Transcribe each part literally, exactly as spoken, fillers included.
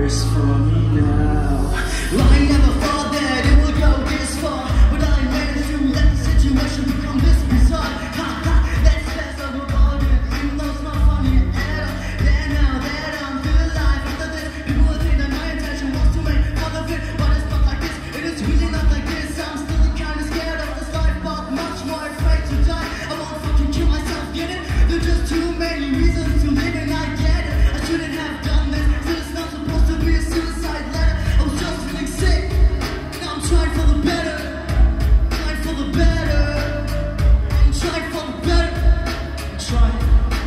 fears for me now. Well, I never thought that it would go this far, but I managed to let the situation become this bizarre. Ha ha, that's best of about it, even though it's not funny at all. Then now that I'm still alive after this, people will think that my intention was to make fun of it, but it's not like this, it is really not like this. I'm still kinda scared of this life, but much more afraid to die. I won't fucking kill myself, get it? There's just too many reasons to live and I get it. I shouldn't have done this, so it's not supposed to be a suicide letter. I was just feeling sick, now I'm trying for the better. Trying for the better. I'm trying for the better. I'm trying.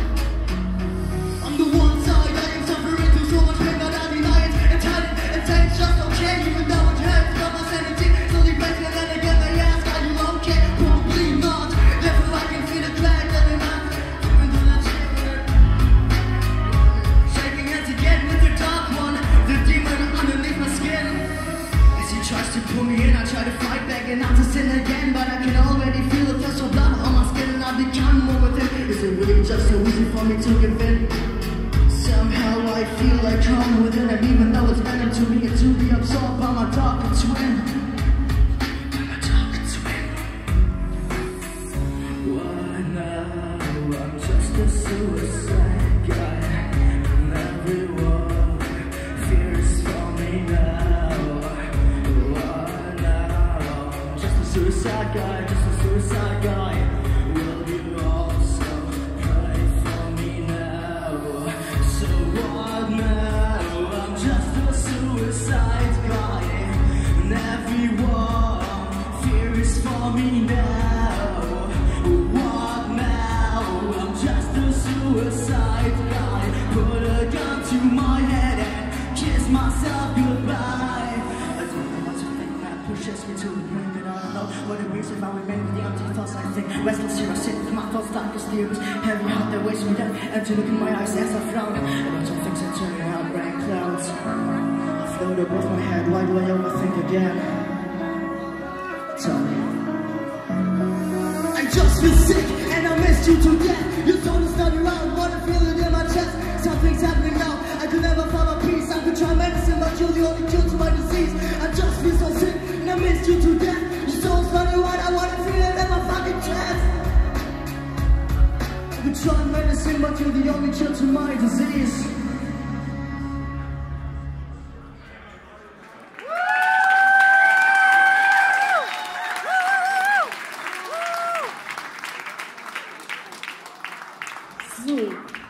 On the one side, I am suffering through so much pain that I deny it and hide it and say it's just okay, even though it hurts. Got my sanity slowly breaking, and then again they ask, are you okay? Probably not. Therefore I can feel the drag that in my even though that's shaking hands again with the dark one, the demon underneath my skin. As he tries to pull me in, I try to fight back and not to sin again, but I can already feel the thirst of blood on my skin, and I become more with it. Is it really just so easy for me to give in? Somehow I feel like I'm within it, even though it's better to me to be absorbed by my darker twin. By my darker twin. Why now? I'm just a suicide guy, and everyone fears for me now. Why now? Just a suicide guy, just a suicide guy. Will you also pray for me now? So what now? I'm just a suicide guy, and everyone fears for me now. What now? I'm just a suicide guy. Put a gun to my head and kiss myself goodbye. I don't know what to think, that pushes me to the brink, and I don't know what it means if I remain with the empty thoughts. I think restless here I sit with my thoughts dark as demons, heavy heart that weighs me down, and to look in my eyes as I frown. And I don't think they're turning out rain clouds. I float above my head, why do I overthink again? Tell me. I just feel sick and I missed you to death. You told us not around, wanna feel it in my chest. Something's happening now, I could never find my peace. I could try medicine, but you're the only cure to my disease. I just feel so sick and I missed you to death. You told us not around, I wanna feel it in my fucking chest. I could try medicine, but you're the only cure to my disease. So.